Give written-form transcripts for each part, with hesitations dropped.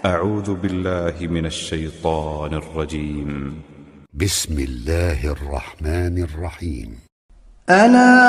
أعوذ بالله من الشيطان الرجيم. بسم الله الرحمن الرحيم. ألا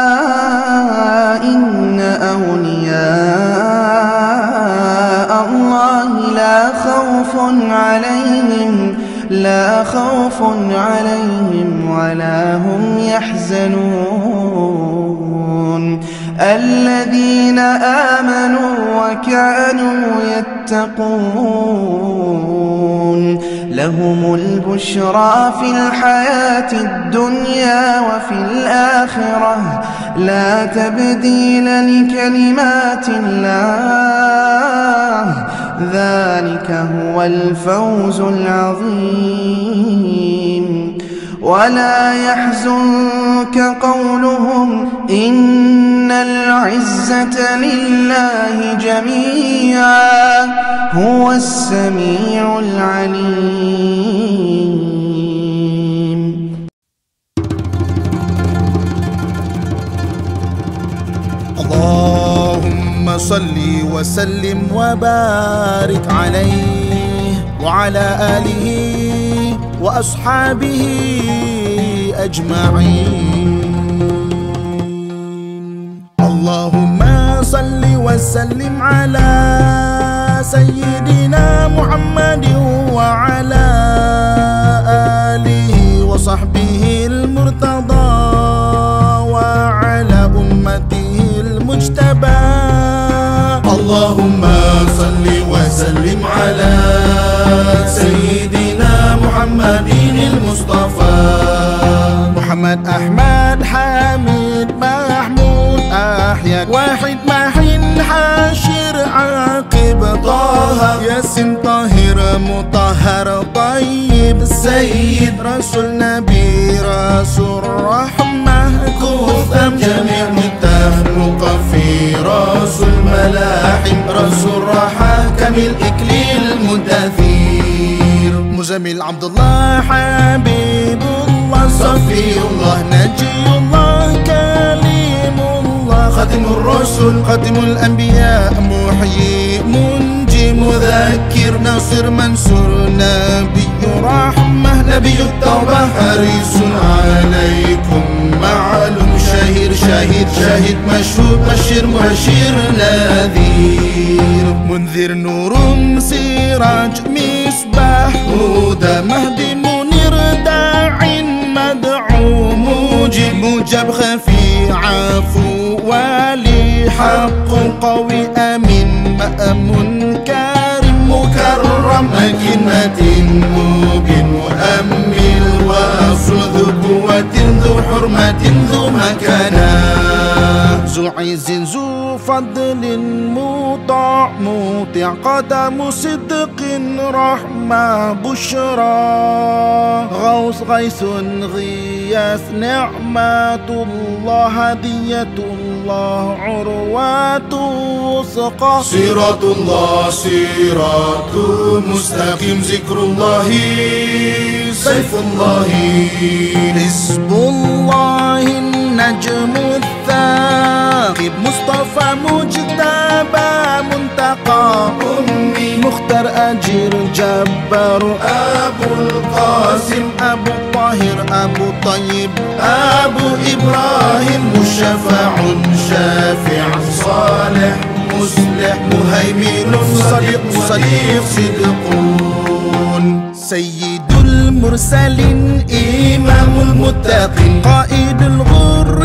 إن أولياء الله لا خوف عليهم ولا هم يحزنون الذين آمنوا وكانوا يتقون لهم البشرى في الحياة الدنيا وفي الآخرة لا تبديل لكلمات الله ذلك هو الفوز العظيم. ولا يحزنك قولهم إن العزة لله جميعا هو السميع العليم. اللهم صل وسلم وبارك عليه وعلى آله وأصحابه أجمعين. اللهم صل وسلم على سيدنا محمد وعلى آله وصحبه المرتضى وعلى أمته المجتبى. اللهم صل وسلم على سيدنا محمد المصطفى محمد أحمد حامد محمود أحيا واحد محن حاشر عاقب طه ياسين طاهر مطهر طيب سيد رسول نبي رسول رحمة كفم جميع متاح مقفي رسول ملاحم رسول راحة كامل إكليل مدثير مزمل عبد الله حبيب الله صفي الله نجي الله كليم الله خاتم الرسل خاتم الأنبياء محيي منجي مذكر ناصر منصور نبي رحمة نبي التوبة حريص عليكم معلوم شهير شاهد شاهد مشهود بشير مبشر نذير منذر نور سراج مصباح هدى مهدي منير داع مدعو مجيب مجاب خفي عفو ولي حق قوي أمين مأمون كريم مكرم مكين متين مبين مؤمل واصل ذو قوة ذو حرمة ذو مكانة ذو عز ذو فضل مطاع مطيع قدم صدق رحمة بشرى غوث غيث غياث نعمة الله هدية الله عروة وثقة صراط الله صراط مستقيم ذكر الله سيف الله حزب الله النجم الثاقب مصطفى مجتبى منتقى أمي مختار أجير جبار أبو القاسم أبو الطاهر أبو طيب أبو إبراهيم مشفع شافع صالح مصلح مهيمن صديق صديق صدقون سيد المرسلين إمام المتقين قائد الغر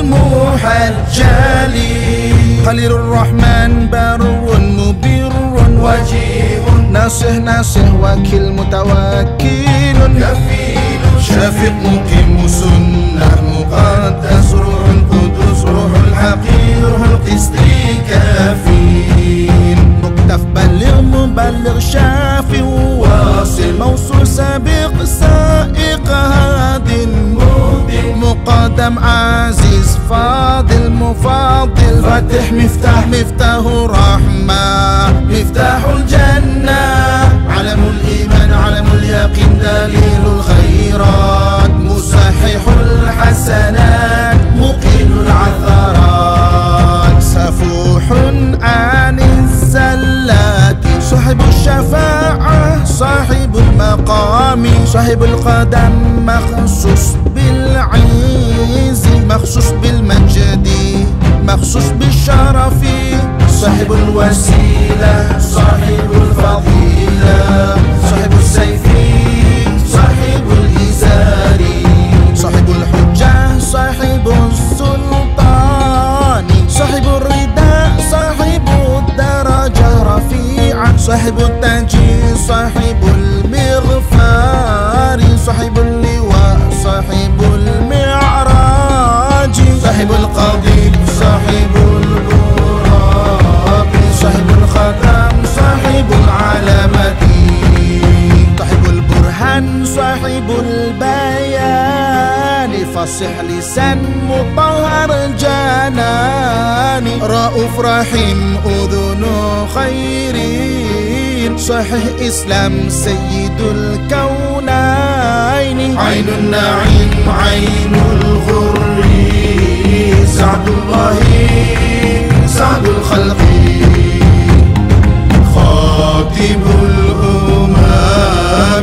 المحجلين خليل الرحمن بر مبر وجيه ناصح ناصح وكيل متوكل كفيل شافق مقيم سنة مقدس روح القدس روح الحقير روح القسط كافين مكتف بلغ مبلغ شافي واصل موصول سابق سائق هاد مودي مقدم عزيز فاضل مفاضل فاتح مفتاح مفتاح رحمة مفتاح الجنة علم الإيمان علم اليقين دليل الخيرات مصحح الحسنات مقيل العثرات سفوح عن الزلات صاحب الشرع الشفاعة صاحب المقام صاحب القدم مخصوص بالعز مخصوص بالمجد مخصوص بالشرف صاحب الوسيلة صاحب الفضيلة صاحب السيف صاحب الإزار صاحب الحجة صاحب السلطان صاحب الرداء صاحب الدرجة رفيعة صاحب التاج صاحب المغفار صاحب اللواء صاحب المعراج صاحب القضيب صاحب الغراب صاحب الختم صاحب العلامة صاحب البرهان صاحب البيان فصح لسان مطهر جنان رؤوف رحيم أذن خيرين صحيح إسلام سيد الكونين عين النعيم عين الغر سعد الله سعد الخلق خاتم الأمم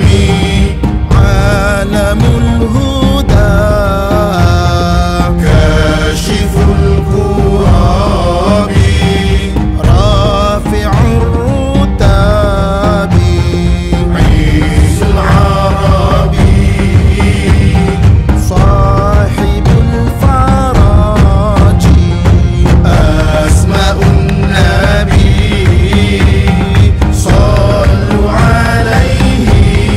عالم الهدى كاشف الكراب رافع الرتاب عيسى العربي صاحب الفرج أسماء النبي صلوا عليه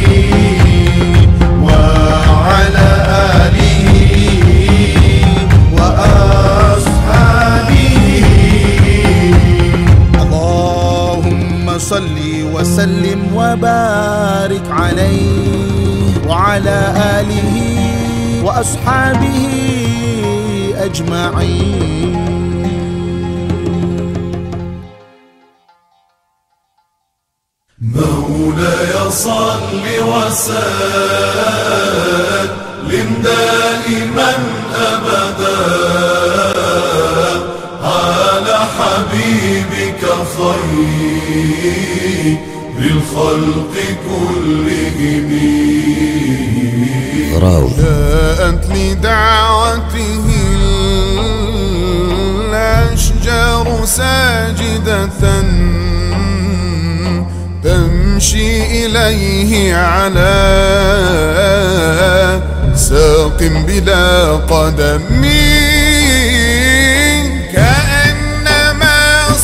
وعلى آله وأصحابه اللهم صل وسلم وبارك عليه وعلى آله وأصحابه أجمعين. مولاي صل وسلم دائما أبدا على حبيبك خير الخلق كلهم. جاءت لدعوته الأشجار ساجدة تمشي إليه على ساق بلا قدم كأنما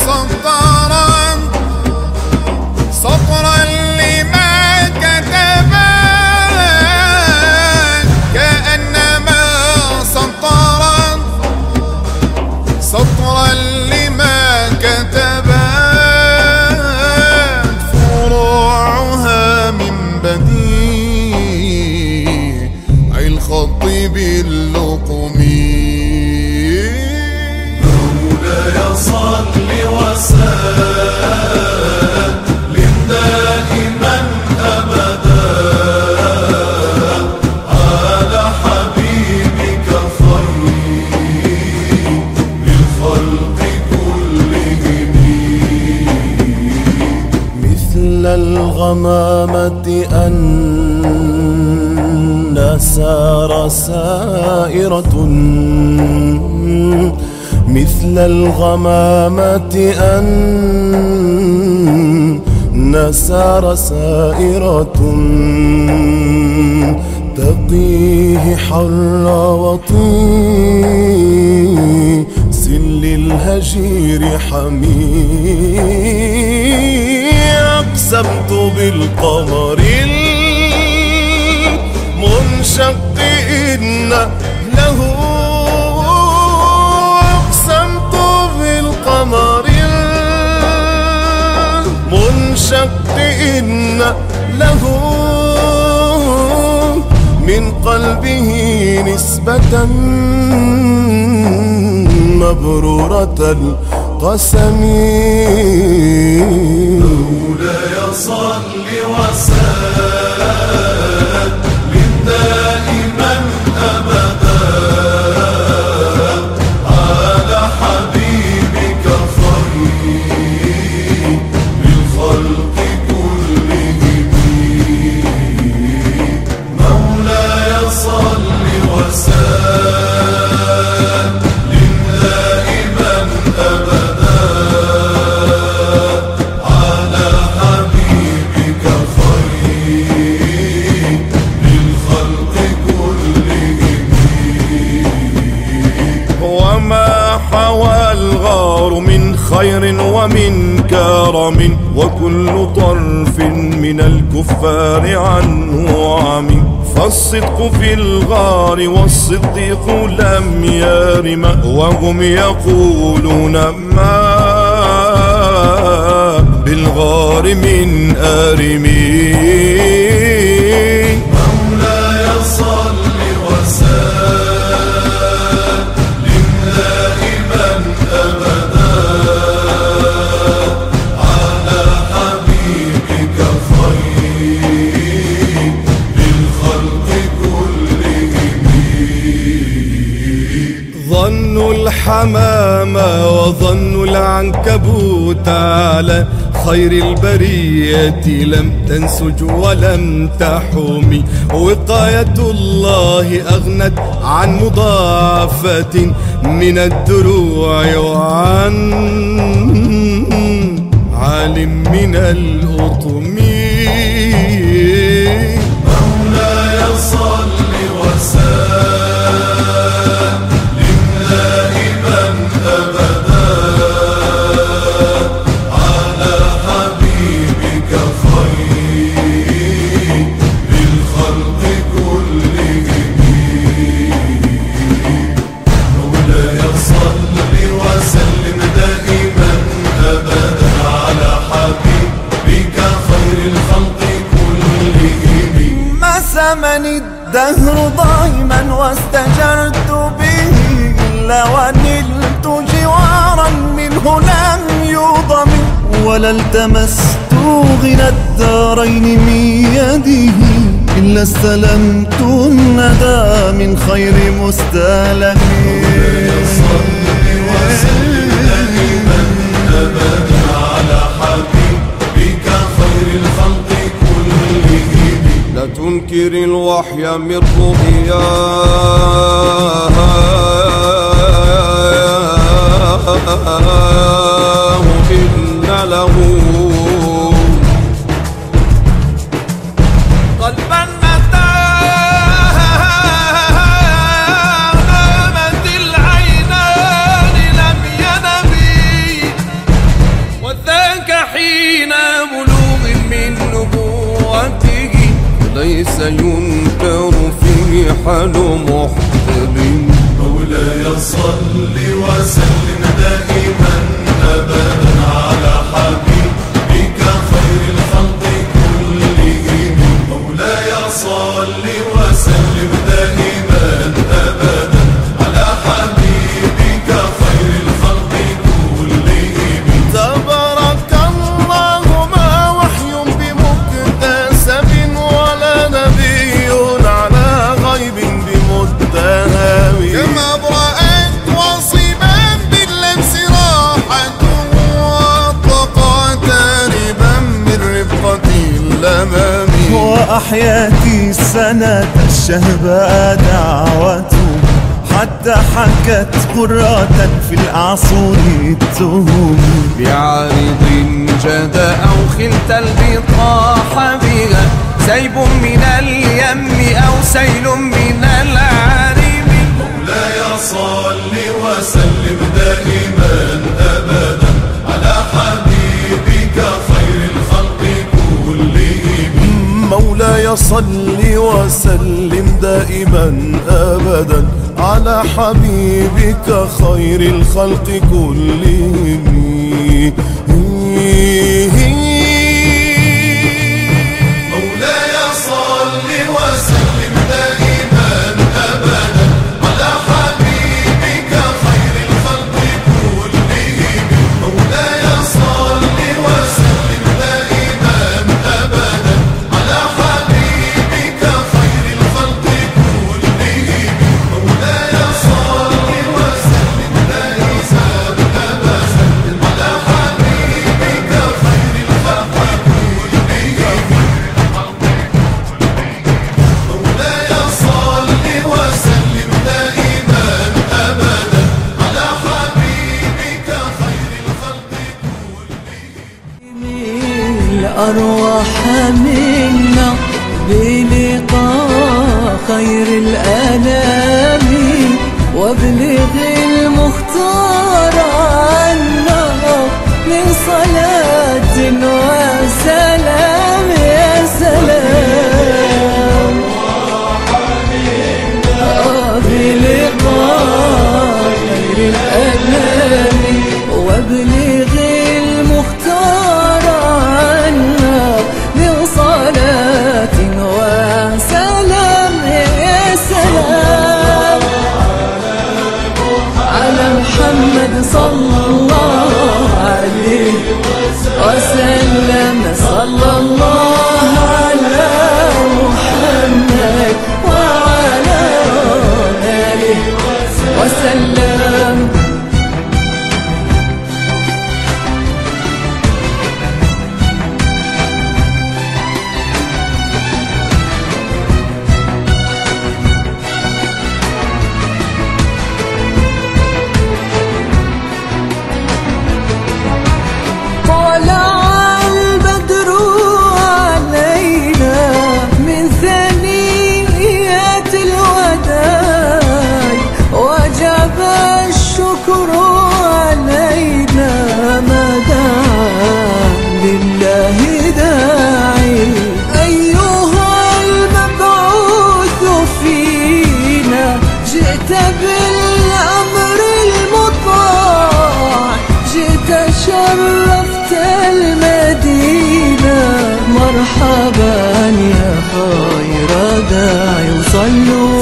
سطرا لما كتبت كأنما سطرا لما كتبت فروعها من بديع الخط باللقم. مولاي صل وسلم دائما أبدا على حبيبك خير الخلق كلهم. مثل الغمامة أن سار سائرة مثل الغمامة أن سار سائرة تقيه حر وطيس للهجير حميم. أقسمت بالقمر المنشق إن له أقسمت بالقمر المنشق إن له من قلبه نسبة مبرورة القسم. مولاي صل وسلم دائما أبدا على حبيبك خير الخلق كلهم. وكل طرف من الكفار عنه عمي. فالصدق في الغار والصديق لم يرم، وهم يقولون ما بالغار من آرمي. مولاي صل وسلم دائما أبدا على حبيبك خير الخلق كلهم. ظنوا الحمامة وظنوا العنكبوت على خير البرية لم تنسج ولم تحومي. وقاية الله أغنت عن مضاعفة من الدروع وعن عالم من الأطم. مولاي صل وسلم دائما أبدا على حبيبك خير الخلق كلهم. مولاي صل وسلم دائما أبدا على حبيبك خير الخلق كلهم. ما سمني الدهر ضيما واستجرت به إلا ونلت جوارا منه لم يضم، ولا التمست غنى الدارين من يده إلا استلمت الندى من خير مستلم. صل وسلم دائما أبدا على حبيبك خير الخلق كلهم. لا تنكر الوحي من رؤياه إن له قلبا متى نامت العينان لم ينبي، وذاك حين بلوغ من نبوته ليس ينكر فيه حال محتمل. مولاي صل وسلم دائما أبدا على حبيبك خير الخلق كلهم. مولاي صل وسلم دائما أبدا على حبيبك خير الخلق كلهم. تبارك الله ما وحي بمكتسب ولا نبي على غيب بمتهم. كما برأت وصبا باللمس راحته وطقى تاربا من رفقة اللمام. وأحياتي سنة الشهباء دعوته حتى حكت قرة في الأعصور التهم. بعارض جاد أو خلت البطاح بها سيب من اليم أو سيل من العارم. مولاي صل وسلم دائما أبدا على حبيبك خير الخلق كلهم. مولاي صل وسلم دائما أبدا على حبيبك خير الخلق كلهم. مولاي صل وسلم دائما أبدا على حبيبك خير الخلق كلهم. مولاي صل وسلم دائما أبدا على حبيبك خير الخلق كلهم. مولاي صل وسلم دائما أبدا على حبيبك خير الخلق كلهم. مولاي صل وسلم دائما أبدا على حبيبك خير الخلق كلهم. الأرواح منا بلقاء خير الأنام، وابلغ المختار عنا من صلاة وسلام يا سلام بلقاء خير الأنام وابلغ المختار عنا من صلاة وسلام يا سلام على محمد صلى الله عليه وسلم صلى الله على محمد وعلى آله وسلم. الشكر علينا ما دعا لله داعي أيها المبعوث فينا جئت بالأمر المطاع جئت شرفت المدينة مرحبا يا خير داعي وصلوا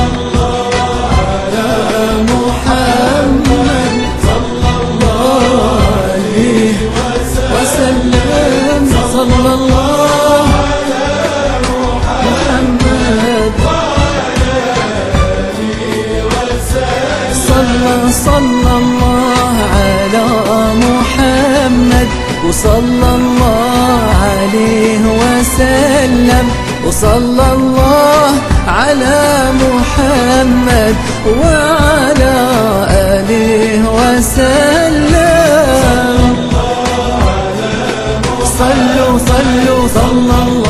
صلى الله على محمد صلى الله على محمد وصلى الله عليه وسلم وصلى الله على محمد وعلى آله وسلم صلوا صلوا صلى الله